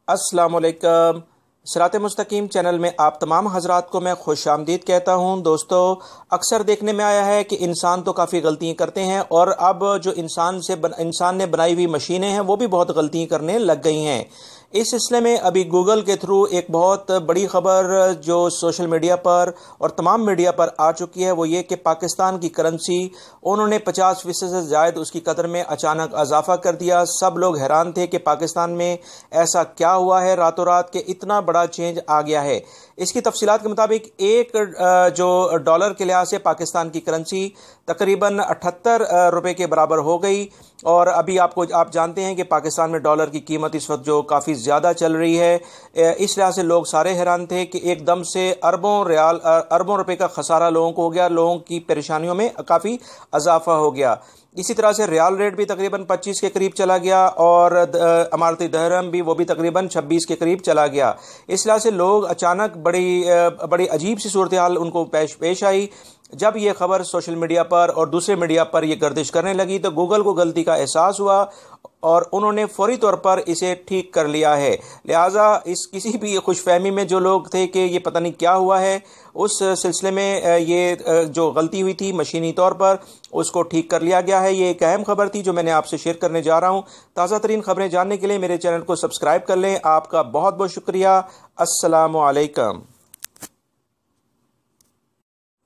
अस्सलाम वालेकुम। सिरात.e.मुस्तक़ीम चैनल में आप तमाम हजरात को मैं खुश आमदीद कहता हूँ। दोस्तों, अक्सर देखने में आया है कि इंसान तो काफ़ी गलतियाँ करते हैं और अब जो इंसान ने बनाई हुई मशीनें हैं वो भी बहुत गलतियाँ करने लग गई हैं। इस सिलसिले में अभी गूगल के थ्रू एक बहुत बड़ी खबर जो सोशल मीडिया पर और तमाम मीडिया पर आ चुकी है वो ये कि पाकिस्तान की करेंसी उन्होंने 50% से ज़ायद उसकी कदर में अचानक इजाफा कर दिया। सब लोग हैरान थे कि पाकिस्तान में ऐसा क्या हुआ है रातों रात के इतना बड़ा चेंज आ गया है। इसकी तफसीलात के मुताबिक एक जो डॉलर के लिहाज से पाकिस्तान की करेंसी तकरीबन 78 रुपए के बराबर हो गई। और अभी आप जानते हैं कि पाकिस्तान में डॉलर की कीमत इस वक्त जो काफ़ी ज़्यादा चल रही है, इस लिहाज से लोग सारे हैरान थे कि एकदम से अरबों रुपए का खसारा लोगों को हो गया। लोगों की परेशानियों में काफ़ी इजाफा हो गया। इसी तरह से रियाल रेट भी तकरीबन 25 के करीब चला गया और इमारती दरहम भी वो भी तकरीबन 26 के करीब चला गया। इस लिहाज से लोग अचानक बड़ी अजीब सी सूरत हाल उनको पेश आई। जब ये खबर सोशल मीडिया पर और दूसरे मीडिया पर ये गर्दिश करने लगी तो गूगल को गलती का एहसास हुआ और उन्होंने फौरी तौर पर इसे ठीक कर लिया है। लिहाजा इस किसी भी खुशफहमी में जो लोग थे कि ये पता नहीं क्या हुआ है, उस सिलसिले में ये जो गलती हुई थी मशीनी तौर पर उसको ठीक कर लिया गया है। ये एक अहम खबर थी जो मैंने आपसे शेयर करने जा रहा हूँ। ताज़ा तरीन खबरें जानने के लिए मेरे चैनल को सब्सक्राइब कर लें। आपका बहुत बहुत शुक्रिया। अस्सलामु अलैकुम।